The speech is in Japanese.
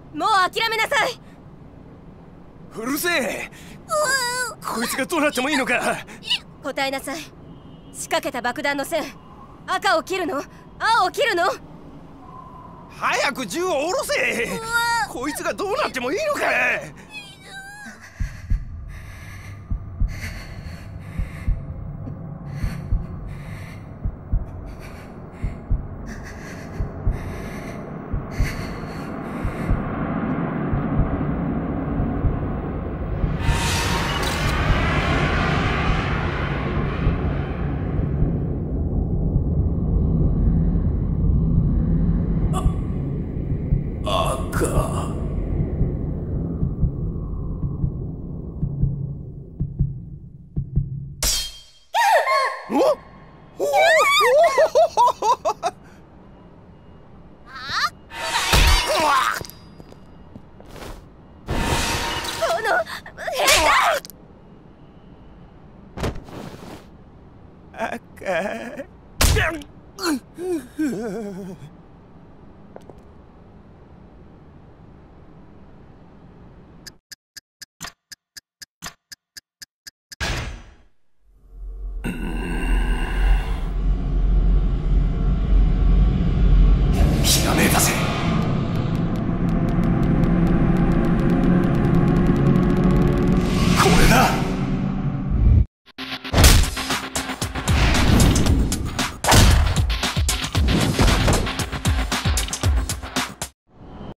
もう諦めなさい。 うるせえ。こいつがどうなってもいいのか。 答えなさい。仕掛けた爆弾の線、赤を切るの？青を切るの？ 早く銃を下ろせ。こいつがどうなってもいいのか。 赤。